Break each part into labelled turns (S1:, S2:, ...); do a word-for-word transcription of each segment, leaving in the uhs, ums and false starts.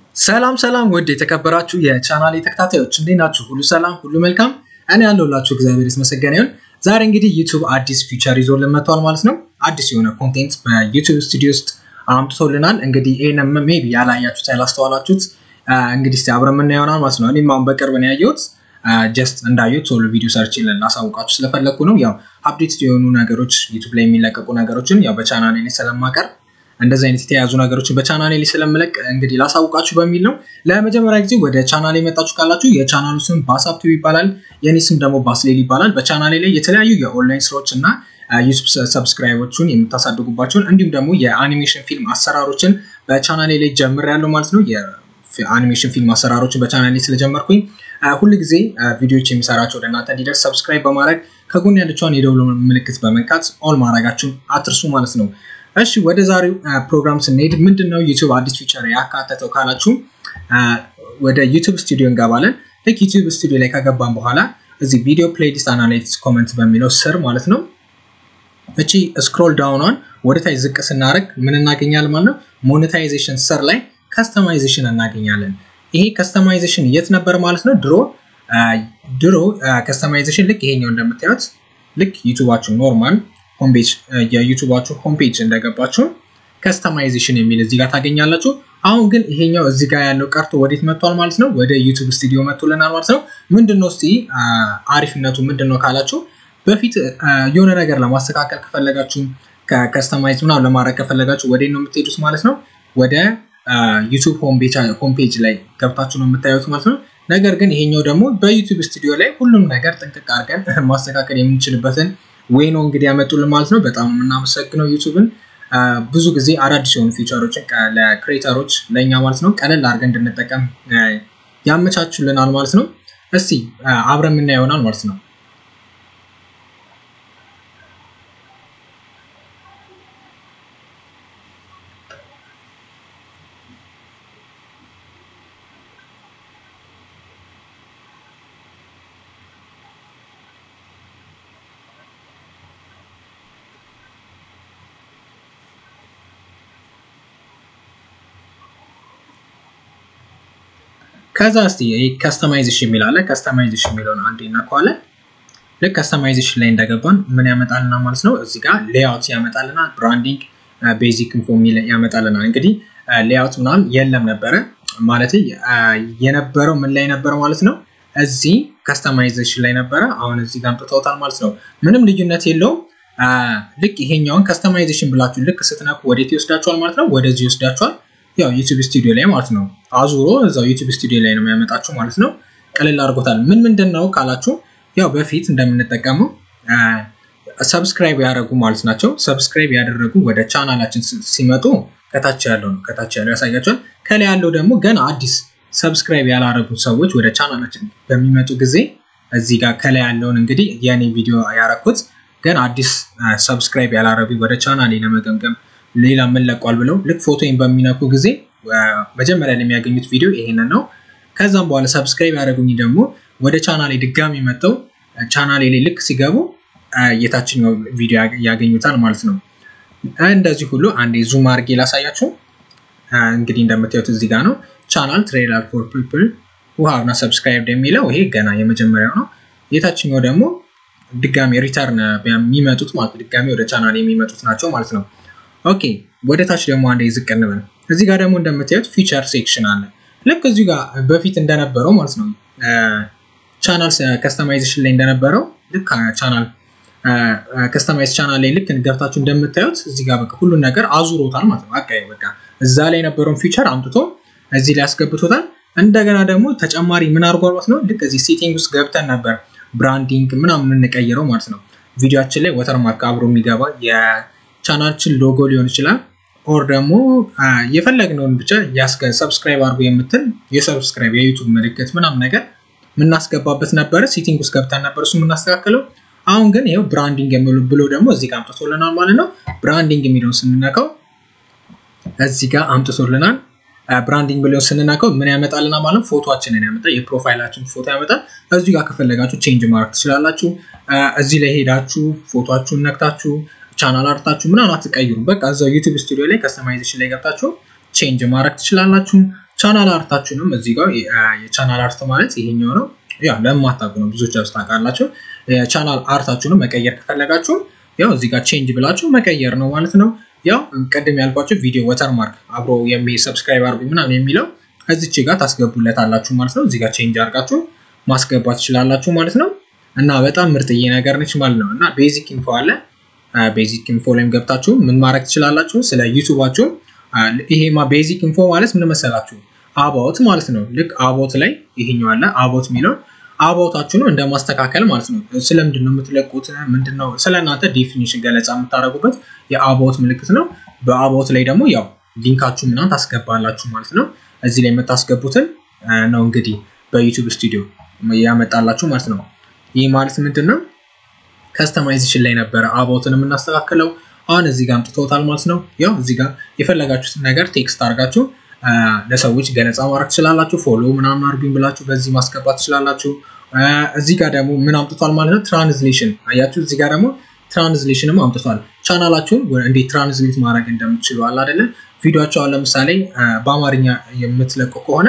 S1: ሰላም ሰላም ወደ የተከበራችሁ የቻናሌ ተከታታዮች እንዴት ናችሁ? ሁሉ ሰላም ሁሉ መልካም እኔ ያለሁላችሁ እግዚአብሔር ይመስገን ይሁን። ዛሬ እንግዲህ YouTube አዲስ ፊቸር ይዞልን መጥቷል ማለት ነው። አዲስ የሆነ ኮንቴንት በYouTube ስቱዲዮ ውስጥ አምጥቶልናል። እንግዲህ ኤነም ሜቢ ያላያችሁት ያላስተዋላችሁት እንግዲህ እስቲ አብረን ምን ያወራል ማለት ነው። እኔም አሁን በቅርብ ነው ያየሁት ጀስት እንዳዩት ሶሎ ቪዲዮ ሰርች ላሳውቃችሁ ስለፈለኩ ነው። ያው አፕዴት የሆኑ ነገሮች YouTube ላይ የሚለቀቁ ነገሮችን ያው በቻናሌ ላይ ስለማቀርብ እንደዚህ አይነት የተያዙ ነገሮችን በቻናሌ ላይ ስለምለቅ እንግዲህ ላሳውቃችሁ በሚል ነው። ለመጀመሪያ ጊዜ ወደ ቻናሌ መጣችሁ ካላችሁ የቻናሉ ስም ባሳፕቲው ይባላል። የኔ ስም ደግሞ ባስሌል ይባላል። በቻናሌ ላይ የተለያዩ የኦንላይን ስራዎች እና YouTube ሰብስክራይበሮችን የምታሳድጉባቸውን እንዲሁም ደግሞ የአኒሜሽን ፊልም አሰራሮችን በቻናሌ ላይ ጀምሬያለሁ ማለት ነው። የአኒሜሽን ፊልም አሰራሮችን በቻናሌ ላይ ስለጀመርኩኝ ሁሉ ጊዜ ቪዲዮዎች የሚሰራቸው ወደ እናንተ እንዲደርስ ሰብስክራይብ በማድረግ ከጎን ያለችውን የደውል ምልክት በመንካት ኦል ማድረጋችሁን አትርሱ ማለት ነው። እሺ ወደ ዛሬው ፕሮግራም ስንሄድ ምንድነው YouTube አዲስ ፊቸር ያካተተው ካላችሁ ወደ YouTube ስቱዲዮ እንገባለን። ልክ YouTube ስቱዲዮ ላይ ከገባን በኋላ እዚህ ቪዲዮ ፕሌሊስት አናላይቲክስ ኮሜንት በሚለው ስር ማለት ነው እቺ ስክሮል ዳውን ኦን ወደ ታች ዝቅ ስናደርግ ምን እናገኛለን ማለት ነው። ሞኔታይዜሽን ስር ላይ ከስተማይዜሽን እናገኛለን። ይሄ ከስተማይዜሽን የት ነበር ማለት ነው? ድሮ ድሮ ከስተማይዜሽን ልክ ይሄኛው እንደምታዩት ልክ ዩቲዩባችሁ ኖርማል ሆም ፔጅ የዩቲዩባችሁ ሆም ፔጅ እንደገባችሁ ከስተማይዜሽን የሚል እዚህ ጋር ታገኛላችሁ። አሁን ግን ይሄኛው እዚህ ጋር ያለው ቀርቶ ወዴት መጥቷል ማለት ነው? ወደ YouTube ስቱዲዮ መጥቶልናል ማለት ነው። ምንድነው እስቲ አሪፍነቱ ምንድነው ካላችሁ በፊት የሆነ ነገር ለማስተካከል ከፈለጋችሁ ከከስተማይዝ ምናምን ለማድረግ ከፈለጋችሁ ወዴት ነው የምትሄዱት ማለት ነው? ወደ YouTube ሆም ፔጅ ሆም ፔጅ ላይ ገብታችሁ ነው የምታዩት ማለት ነው። ነገር ግን ይሄኛው ደግሞ በዩቲዩብ ስቱዲዮ ላይ ሁሉም ነገር ጥንቅቅ አድርገን ማስተካከል የምንችልበትን ወይ ነው እንግዲህ ያመጡልን ማለት ነው። በጣም እናመሰግነው ዩቲዩብን ብዙ ጊዜ አዳዲስ የሆኑ ፊቸሮችን ለክሬተሮች ለኛ ማለት ነው ቀለል አድርገን እንድንጠቀም ያመቻቹልናል ማለት ነው። እስቲ አብረን ምን ያዩናል ማለት ነው። ከዛ እስቲ ከስተማይዜሽን የሚላለ ከስተማይዜሽን የሚለውን አንዴ እናኳለን። ልክ ከስተማይዜሽን ላይ እንደገባን ምን ያመጣልና ማለት ነው እዚህ ጋር ሌአውት ያመጣልና ብራንዲንግ ቤዚክ ኢንፎ ሚል ያመጣልና እንግዲህ ሌአውት ምናምን የለም ነበር ማለት የነበረው ምን ላይ ነበር ማለት ነው እዚህ ከስተማይዜሽን ላይ ነበር። አሁን እዚህ ጋር አምጥተውታል ማለት ነው። ምንም ልዩነት የለውም። ልክ ይሄኛውን ከስተማይዜሽን ብላችሁ ልክ ስትነኩ ወዴት ይወስዳችኋል ማለት ነው? ወደዚህ ይወስዳችኋል። ያው YouTube ስቱዲዮ ላይ ማለት ነው። አዙሮ እዛው YouTube ስቱዲዮ ላይ ነው የሚያመጣችሁ ማለት ነው። ቀለል አድርጎታል። ምን ምንድነው ካላችሁ ያው በፊት እንደምንጠቀመው ሰብስክራይብ ያደረጉ ማለት ናቸው። ሰብስክራይብ ያደረጉ ወደ ቻናላችን ሲመጡ ከታች ያለው ነው ከታች ያለው ያሳያችኋል። ከላይ ያለው ደግሞ ገና አዲስ ሰብስክራይብ ያላደረጉ ሰዎች ወደ ቻናላችን በሚመጡ ጊዜ እዚህ ጋር ከላይ ያለውን እንግዲህ የኔ ቪዲዮ ያረኩት ገና አዲስ ሰብስክራይብ ያላደረጉ ወደ ቻናሌ ለመገምገም ሌላ ምን ለቋል ብለው ልክ ፎቶን በሚነኩ ጊዜ መጀመሪያ ላይ የሚያገኙት ቪዲዮ ይሄንን ነው። ከዛም በኋላ ሰብስክራይብ ያደረጉኝ ደግሞ ወደ ቻናሌ ድጋሚ መጥተው ቻናሌ ላይ ልክ ሲገቡ የታችኛው ቪዲዮ ያገኙታል ማለት ነው። እንደዚህ ሁሉ አንዴ ዙም አድርጌ ላሳያችሁ። እንግዲህ እንደምታዩት እዚህ ጋር ነው ቻናል ትሬለር ፎር ፒፕል who have not subscribed የሚለው ይሄ ገና የመጀመሪያው ነው። የታችኛው ደግሞ ድጋሚ ሪተርን የሚመጡት ማለት ድጋሚ ወደ ቻናሌ የሚመጡት ናቸው ማለት ነው። ኦኬ ወደ ታች ደግሞ አንዴ ዝቅ እንበል። እዚህ ጋር ደግሞ እንደምታዩት ፊቸር ሴክሽን አለ። ልክ እዚህ ጋር በፊት እንደነበረው ማለት ነው ቻናል ከስተማይዜሽን ላይ እንደነበረው ልክ ቻናል ከስተማይዝ ቻናል ላይ ልክ ገብታችሁ እንደምታዩት እዚህ ጋር በቃ ሁሉ ነገር አዙሮታል ማለት ነው። አቃይ በቃ እዛ ላይ የነበረውን ፊቸር አምጥቶ እዚህ ላይ አስገብቶታል። እንደገና ደግሞ ተጨማሪ ምን አድርጓል ማለት ነው ልክ እዚህ ሴቲንግ ውስጥ ገብተን ነበር ብራንዲንግ ምናምን እንቀይረው ማለት ነው። ቪዲዮአችን ላይ ወተርማርክ አብሮ የሚገባ የቻናላችን ሎጎ ሊሆን ይችላል ኦር ደግሞ የፈለግነውን ብቻ ያስከ ሰብስክራይብ አድርጉ የምትል የሰብስክራይብ የዩቲዩብ ምልክት ምናምን ነገር ምናስገባበት ነበር። ሴቲንግ ውስጥ ገብተን ነበር እሱ ምናስተካክለው። አሁን ግን ይሄው ብራንዲንግ የሚሉ ብሎ ደግሞ እዚህ ጋር አምጥቶልናል ማለት ነው። ብራንዲንግ የሚለውን ስንነካው እዚህ ጋር አምጥቶልናል። ብራንዲንግ ብሎ ስንነካው ምን ያመጣልና ማለት ፎቶአችንን ያመጣል። የፕሮፋይላችን ፎቶ ያመጣል። እዚህ ጋር ከፈለጋችሁ ቼንጅ ማድረግ ትችላላችሁ። እዚህ ላይ ሄዳችሁ ፎቶአችሁን ነክታችሁ ቻናል አርታችሁ ምናምን አትቀይሩ። በቃ እዛው YouTube ስቱዲዮ ላይ ከስተማይዜሽን ላይ ገብታችሁ ቼንጅ ማድረግ ትችላላችሁ። ቻናል አርታችሁንም እዚህ ጋር የቻናል አርት ማለት ይሄኛው ነው ያው ለማታውቁ ነው ብዙዎቻችሁ ታውቃላችሁ የቻናል አርታችሁንም መቀየር ከፈለጋችሁ ያው እዚህ ጋር ቼንጅ ብላችሁ መቀየር ነው ማለት ነው ያው ቀደም ያልኳችሁ ቪዲዮ ዋተርማርክ አብሮ የሚ ሰብስክራይብ አርጉ ምናምን የሚለው እዚች ጋር ታስገቡለታላችሁ ማለት ነው እዚህ ጋር ቼንጅ አርጋችሁ ማስገባት ይችላልላችሁ ማለት ነው እና በጣም ምርጥዬ ነገር ነች ማለት ነው እና ቤዚክ ኢንፎ አለ ቤዚክ ኢንፎ ላይም ገብታችሁ ምን ማድረግ ትችላላችሁ ስለ ዩቲዩባችሁ ይሄማ ቤዚክ ኢንፎ ማለት ምን መሰላችሁ አባውት ማለት ነው ልክ አባውት ላይ ይሄኛው አለ አባውት ሚለው አባውታችሁን እንደማስተካከል ማለት ነው ስለምንድነው የምትለቁት ምንድነው ስለናንተ ዲፊኒሽን ገለጻ የምታረጉበት የአባውት ምልክት ነው በአባውት ላይ ደግሞ ያው ሊንካችሁ ምናምን ታስገባላችሁ ማለት ነው እዚህ ላይ የምታስገቡትን ነው እንግዲህ በዩቲዩብ ስቱዲዮ ያመጣላችሁ ማለት ነው ይሄ ማለት ምንድነው ከስተማይዜሽን ላይ ነበር አባውትን የምናስተካክለው አሁን እዚህ ጋር አምጥተውታል ማለት ነው ያው እዚህ ጋር የፈለጋችሁት ነገር ቴክስት አርጋችሁ ለሰዎች ገለጻ ማድረግ ትችላላችሁ ፎሎ ምናምን አርጉኝ ብላችሁ በዚህ ማስገባት ትችላላችሁ እዚህ ጋር ደግሞ ምን አምጥቷል ማለት ነው ትራንስሌሽን አያችሁ እዚህ ጋር ደግሞ ትራንስሌሽንም አምጥቷል ቻናላችሁን እንዴት ትራንስሌት ማድረግ እንደምትችሉ አለ አይደለ ቪዲዮአቸው አለ ለምሳሌ በአማርኛ የምትለቁ ከሆነ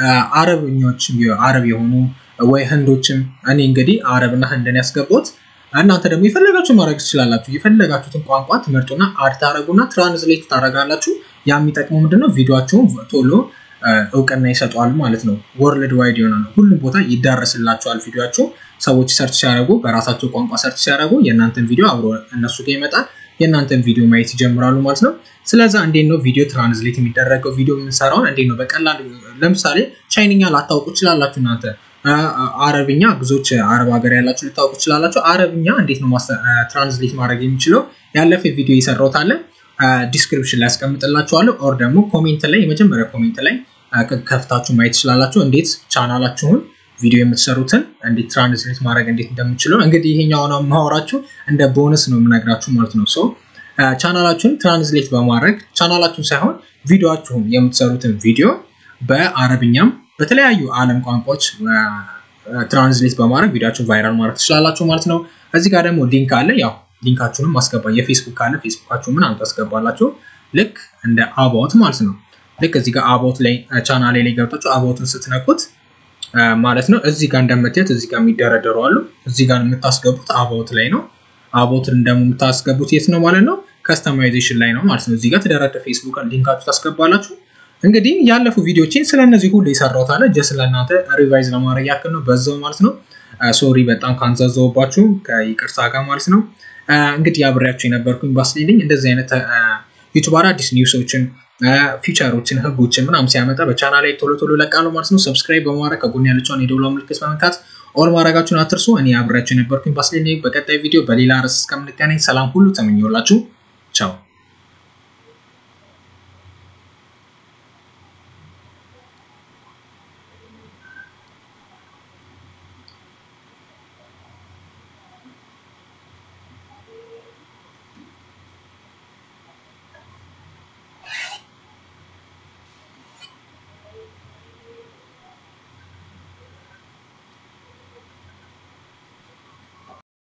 S1: አረብኞች አረብ የሆኑ ወይ ህንዶችም እኔ እንግዲህ አረብና ህንድን ያስገቡት እናንተ ደግሞ ይፈልጋችሁ ማድረግ ትችላላችሁ ይፈልጋችሁትን ቋንቋ ትመርጡና አድ ታረጉና ትራንስሌት ታረጋላችሁ ያ የሚጠቅመው ምንድነው ቪዲዮአችሁን ቶሎ እውቅና ይሰጣል ማለት ነው ወርልድ ዋይድ የሆነ ነው ሁሉም ቦታ ይዳረስላችኋል ቪዲዮአችሁ ሰዎች ሰርች ሲያደርጉ በራሳቸው ቋንቋ ሰርች ሲያደርጉ የእናንተን ቪዲዮ አብሮ እነሱ ጋር ይመጣል የእናንተን ቪዲዮ ማየት ይጀምራሉ ማለት ነው ስለዚህ እንዴት ነው ቪዲዮ ትራንስሌት የሚደረገው ቪዲዮ የምንሰራው እንዴት ነው በቀላሉ ለምሳሌ ቻይንኛ ላታውቁ ይችላልላችሁ እናንተ አረብኛ ብዙዎች አረብ ሀገር ያላችሁ ልታውቁ ይችላልላችሁ አረብኛ እንዴት ነው ትራንስሌት ማድረግ የሚችለው ያለፈ ቪዲዮ ይሰራውት አለ ዲስክሪፕሽን ላይ አስቀምጥላችኋለሁ ኦር ደግሞ ኮሜንት ላይ የመጀመሪያ ኮሜንት ላይ ከፍታችሁ ማየት ይችላልላችሁ እንዴት ቻናላችሁን ቪዲዮ የምትሰሩትን እንዴት ትራንስሌት ማድረግ እንዴት እንደምትችሉ እንግዲህ ይሄኛው ነው ማወራችሁ እንደ ቦነስ ነው የምነግራችሁ ማለት ነው ሶ ቻናላችሁን ትራንስሌት በማድረግ ቻናላችሁን ሳይሆን ቪዲዮአችሁን የምትሰሩትን ቪዲዮ በአረብኛም በተለያዩ ዓለም ቋንቋዎች ትራንስሌት በማድረግ ቪዲዮአችሁን ቫይራል ማድረግ ትችላላችሁ ማለት ነው እዚህ ጋር ደግሞ ሊንክ አለ ያው ሊንካችሁንም ማስገባ የፌስቡክ ካለ ፌስቡካችሁ ምን አንተ አስገባላችሁ ልክ እንደ አባውት ማለት ነው ልክ እዚህ ጋር አባውት ላይ ቻናሌ ላይ ገብታችሁ አባውትን ስትነኩት ማለት ነው እዚህ ጋር እንደምትያት እዚህ ጋር የሚደረደሩ አሉ እዚህ ጋር የምታስገቡት አባውት ላይ ነው አባውትን ደግሞ የምታስገቡት የት ነው ማለት ነው ከስተማይዜሽን ላይ ነው ማለት ነው እዚህ ጋር ተደረደ ፌስቡክ ሊንካችሁ ታስገባላችሁ እንግዲህ ያለፉ ቪዲዮዎችን ስለነዚህ ሁሉ ይሰራውት አለ ጀስት ለእናንተ ሪቫይዝ ለማድረግ ያክል ነው በዛው ማለት ነው ሶሪ በጣም ካንዛዘውባችሁ ከይቅርታ ጋር ማለት ነው እንግዲህ አብሬያችሁ የነበርኩኝ ባስሌልኝ እንደዚህ አይነት ዩቲዩብ አዲስ ኒውሶችን ፊቸሮችን ህጎችን ምናምን ሲያመጣ በቻናሌ ቶሎ ቶሎ ለቃለሁ ማለት ነው ሰብስክራይብ በማድረግ ከጎን ያለችውን የደውል ምልክት በመንካት ኦል ማድረጋችሁን አትርሱ እኔ አብሬያችሁ የነበርኩኝ ባስሌልኝ በቀጣይ ቪዲዮ በሌላ ርዕስ እስከምንገናኝ ሰላም ሁሉ ተመኘሁላችሁ ቻው